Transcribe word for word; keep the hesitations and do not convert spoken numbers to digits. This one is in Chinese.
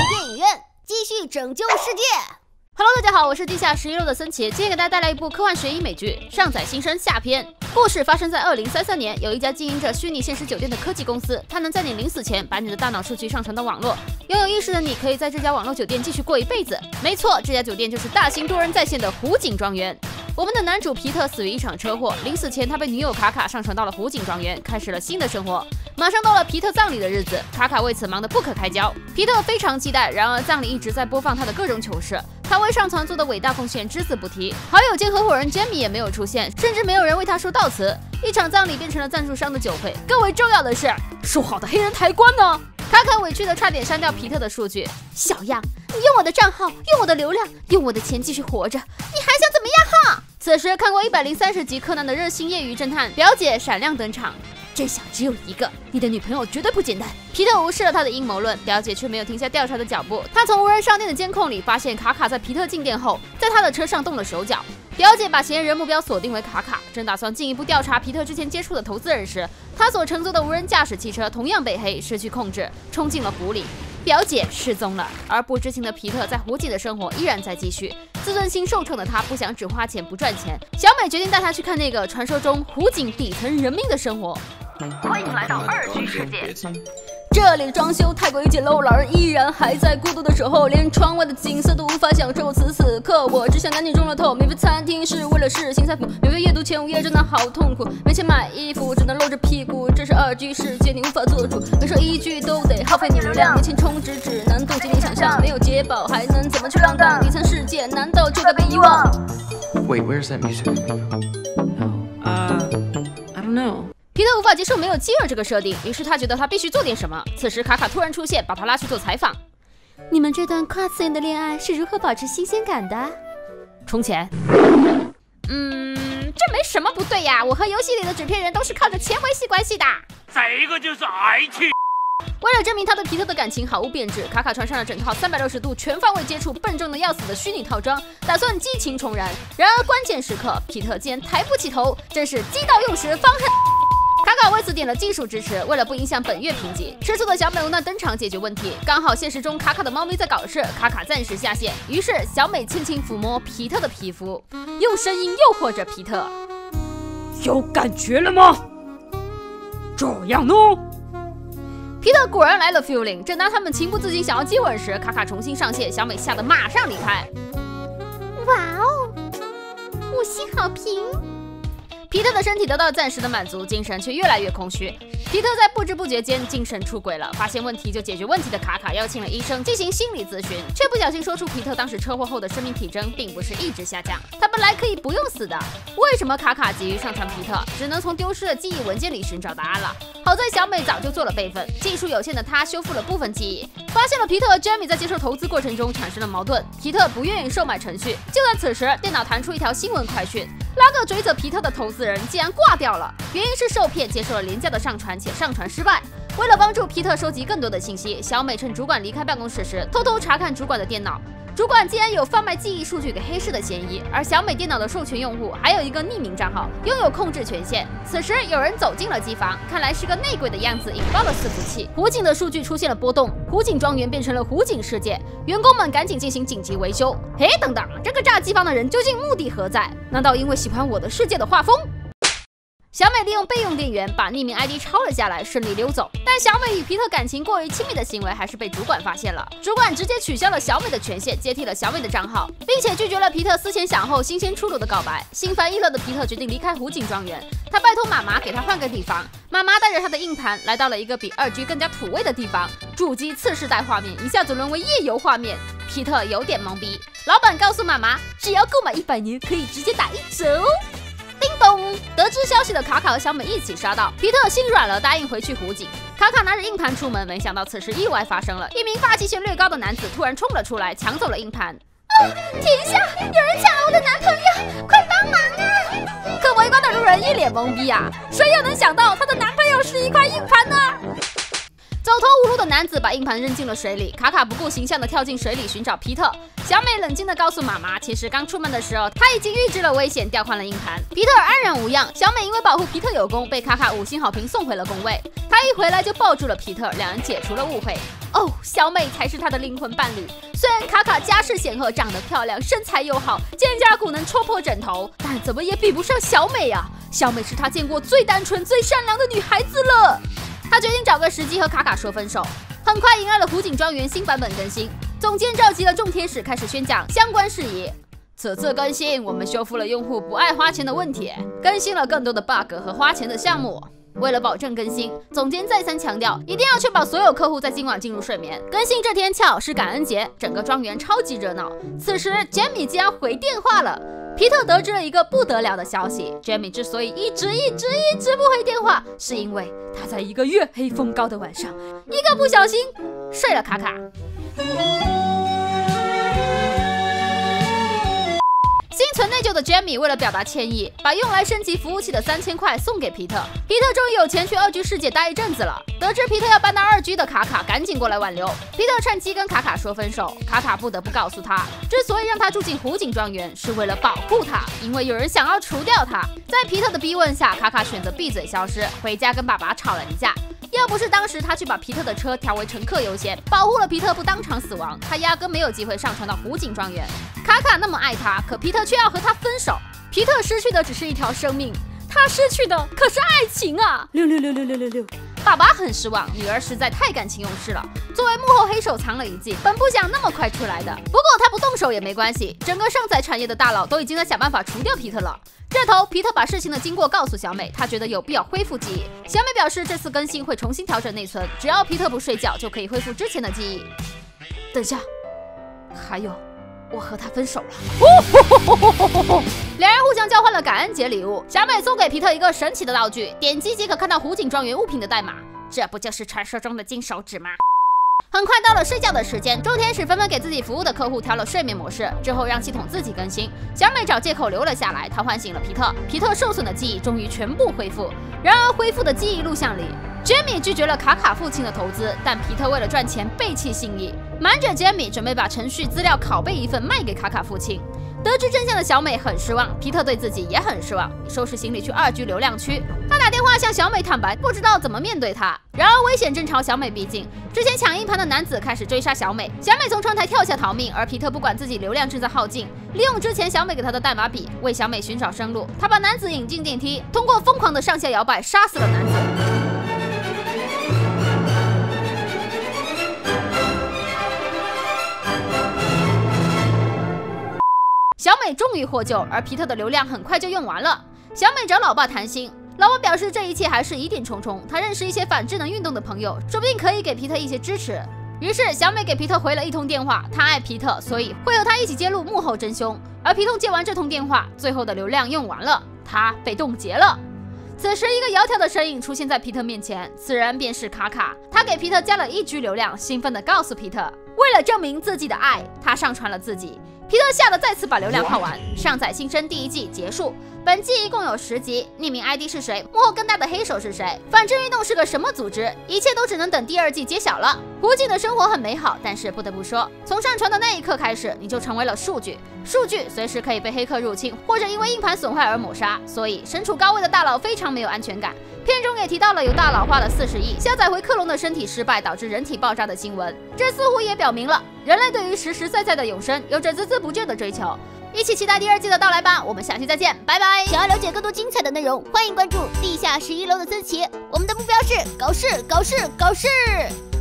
电影院，继续拯救世界。 Hello， 大家好，我是地下十一楼的森奇，今天给大家带来一部科幻悬疑美剧《上载新生》下篇。故事发生在二零三三年，有一家经营着虚拟现实酒店的科技公司，它能在你临死前把你的大脑数据上传到网络，拥有意识的你可以在这家网络酒店继续过一辈子。没错，这家酒店就是大型多人在线的湖景庄园。我们的男主皮特死于一场车祸，临死前他被女友卡卡上传到了湖景庄园，开始了新的生活。马上到了皮特葬礼的日子，卡卡为此忙得不可开交。皮特非常期待，然而葬礼一直在播放他的各种糗事，他为上传做的伟大贡献只字不提，好友兼合伙人 Jamie 也没有出现，甚至没有人为他说悼词。一场葬礼变成了赞助商的酒会，更为重要的是，说好的黑人抬棺呢？卡卡委屈的差点删掉皮特的数据。小样，你用我的账号，用我的流量，用我的钱继续活着，你还想怎么样哈？此时看过一百零三十集柯南的热心业余侦探表姐闪亮登场。真相只有一个，你的女朋友绝对不简单。皮特无视了他的阴谋论，表姐却没有停下调查的脚步。她从无人商店的监控里发现卡卡在皮特进店后，在他的车上动了手脚。表姐把嫌疑人目标锁定为卡卡，正打算进一步调查皮特之前接触的投资人时，他所乘坐的无人驾驶汽车同样被黑，失去控制，冲进了湖里。表姐失踪了，而不知情的皮特在湖景的生活依然在继续。自尊心受创的他不想只花钱不赚钱，小美决定带他去看那个传说中湖景底层人民的生活。 欢迎来到二 G 世界。 这里装修太过于简陋，老人依然还在孤独的守候，连窗外的景色都无法享受。此此刻，我只想赶紧中了透。免费餐厅是为了试新菜谱，免费阅读前五页真的好痛苦。没钱买衣服，只能露着屁股。这是二 G 世界，你无法做主，每说一句都得耗费你流量。没钱充值只能冻结你想象，没有解宝还能怎么去浪荡？底层世界难道就该被遗忘 ？Wait, where's that music coming from? Oh, uh, I don't know. 皮特无法接受没有基尔这个设定，于是他觉得他必须做点什么。此时卡卡突然出现，把他拉去做采访。你们这段跨次元的恋爱是如何保持新鲜感的？充钱。嗯，这没什么不对呀，我和游戏里的纸片人都是靠着钱维系关系的。 这个就是爱情。 为了证明他对皮特的感情毫无变质，卡卡穿上了整套三百六十度全方位接触、笨重的要死的虚拟套装，打算激情重燃。然而关键时刻，皮特竟然抬不起头，真是机到用时方恨。卡卡为此点了技术支持，为了不影响本月评级，吃醋的小美无奈登场解决问题。刚好现实中卡卡的猫咪在搞事，卡卡暂时下线，于是小美轻轻抚摸皮特的皮肤，用声音诱惑着皮特。 有感觉了吗？这样呢？ 皮特果然来了 feeling， 正当他们情不自禁想要接吻时，卡卡重新上线，小美吓得马上离开。 哇哦，五星好评！ 皮特的身体得到了暂时的满足，精神却越来越空虚。皮特在不知不觉间精神出轨了，发现问题就解决问题的卡卡邀请了医生进行心理咨询，却不小心说出皮特当时车祸后的生命体征并不是一直下降，他本来可以不用死的。为什么卡卡急于上传皮特，只能从丢失的记忆文件里寻找答案了。好在小美早就做了备份，技术有限的她修复了部分记忆，发现了皮特和 Jamie 在接受投资过程中产生了矛盾，皮特不愿意售卖程序。就在此时，电脑弹出一条新闻快讯，拉个追责皮特的投资人竟然挂掉了，原因是受骗接受了廉价的上传且上传失败。为了帮助皮特收集更多的信息，小美趁主管离开办公室时偷偷查看主管的电脑，主管竟然有贩卖记忆数据给黑市的嫌疑，而小美电脑的授权用户还有一个匿名账号，拥有控制权限。此时有人走进了机房，看来是个内鬼的样子，引爆了伺服器，湖景的数据出现了波动，湖景庄园变成了湖景世界，员工们赶紧进行紧急维修。嘿，等等，这个炸机房的人究竟目的何在？难道因为喜欢我的世界的画风？小美利用备用电源把匿名 I D 抄了下来，顺利溜走。但小美与皮特感情过于亲密的行为还是被主管发现了，主管直接取消了小美的权限，接替了小美的账号，并且拒绝了皮特思前想后、新鲜出炉的告白。心烦意乱的皮特决定离开湖景庄园，他拜托妈妈给他换个地方。妈妈带着他的硬盘来到了一个比二 G 更加土味的地方，主机次世代画面一下子沦为夜游画面，皮特有点懵逼。老板告诉妈妈，只要购买一百年可以直接打一折哦。叮咚！得知消息的卡卡和小美一起杀到，皮特心软了，答应回去湖景。卡卡拿着硬盘出门，没想到此时意外发生了，一名发际线略高的男子突然冲了出来，抢走了硬盘。 啊！停下！有人抢了我的男朋友，快帮忙啊！ 可围观的路人一脸懵逼啊，谁又能想到她的男朋友是一块硬盘呢？走投无路的男子把硬盘扔进了水里，卡卡不顾形象的跳进水里寻找皮特。小美冷静的告诉妈妈，其实刚出门的时候，她已经预知了危险，调换了硬盘。皮特安然无恙。小美因为保护皮特有功，被卡卡五星好评送回了工位。她一回来就抱住了皮特，两人解除了误会。哦，小美才是他的灵魂伴侣。虽然卡卡家世显赫，长得漂亮，身材又好，肩胛骨能戳破枕头，但怎么也比不上小美啊！小美是他见过最单纯、最善良的女孩子了。他决定找个时机和卡卡说分手。很快迎来了湖景庄园新版本更新，总监召集了众天使，开始宣讲相关事宜。此次更新，我们修复了用户不爱花钱的问题，更新了更多的 bug 和花钱的项目。为了保证更新，总监再三强调，一定要确保所有客户在今晚进入睡眠。更新这天恰好是感恩节，整个庄园超级热闹。此时 Jamie 竟然回电话了。皮特得知了一个不得了的消息 ，Jamie 之所以一直一直一直不回电话，是因为他在一个月黑风高的晚上，一个不小心睡了卡卡。心存内疚的 Jamie 为了表达歉意，把用来升级服务器的三千块送给皮特。皮特终于有钱去二 G 世界待一阵子了。得知皮特要搬到二 G 的卡卡赶紧过来挽留。皮特趁机跟卡卡说分手，卡卡不得不告诉他，之所以让他住进湖景庄园，是为了保护他，因为有人想要除掉他。在皮特的逼问下，卡卡选择闭嘴消失，回家跟爸爸吵了一架。要不是当时他去把皮特的车调为乘客优先，保护了皮特不当场死亡，他压根没有机会上传到湖景庄园。卡卡那么爱他，可皮特却要和他分手。皮特失去的只是一条生命，他失去的可是爱情啊！ 六六六六六六六。 爸爸很失望，女儿实在太感情用事了。作为幕后黑手藏了一计，本不想那么快出来的。不过他不动手也没关系，整个上载产业的大佬都已经在想办法除掉皮特了。这头皮特把事情的经过告诉小美，他觉得有必要恢复记忆。小美表示这次更新会重新调整内存，只要皮特不睡觉就可以恢复之前的记忆。等下，还有，我和他分手了。哦、两人互相交换了感恩节礼物，小美送给皮特一个神奇的道具，点击即可看到湖景庄园物品的代码。这不就是传说中的金手指吗？很快到了睡觉的时间，众天使纷纷给自己服务的客户调了睡眠模式，之后让系统自己更新。小美找借口留了下来，她唤醒了皮特，皮特受损的记忆终于全部恢复。然而恢复的记忆录像里 ，Jamie 拒绝了卡卡父亲的投资，但皮特为了赚钱背弃信义，瞒着 Jamie 准备把程序资料拷贝一份卖给卡卡父亲。得知真相的小美很失望，皮特对自己也很失望，收拾行李去二 G 流量区。他打电话向小美坦白，不知道怎么面对她。然而危险正朝小美逼近，之前抢硬盘的男子开始追杀小美，小美从窗台跳下逃命，而皮特不管自己流量正在耗尽，利用之前小美给他的代码笔为小美寻找生路。他把男子引进电梯，通过疯狂的上下摇摆杀死了男子。小美终于获救，而皮特的流量很快就用完了。小美找老爸谈心，老爸表示这一切还是疑点重重，他认识一些反智能运动的朋友，说不定可以给皮特一些支持。于是小美给皮特回了一通电话，她爱皮特，所以会和他一起揭露幕后真凶。而皮特接完这通电话，最后的流量用完了，他被冻结了。此时一个窈窕的身影出现在皮特面前，此人便是卡卡。他给皮特加了一 G 流量，兴奋地告诉皮特，为了证明自己的爱，他上传了自己。皮特吓得再次把流量耗完，上载新生第一季结束。本季一共有十集，匿名 I D 是谁？幕后更大的黑手是谁？反智运动是个什么组织？一切都只能等第二季揭晓了。湖景的生活很美好，但是不得不说，从上传的那一刻开始，你就成为了数据。数据随时可以被黑客入侵，或者因为硬盘损坏而抹杀，所以身处高位的大佬非常没有安全感。片中也提到了有大佬花了四十亿下载回克隆的身体失败导致人体爆炸的新闻，这似乎也表明了人类对于实实在在的永生有着孜孜不倦的追求。一起期待第二季的到来吧！我们下期再见，拜拜！ 想要了解更多精彩的内容，欢迎关注地下十一楼的思琪。我们的目标是搞事、搞事、搞事！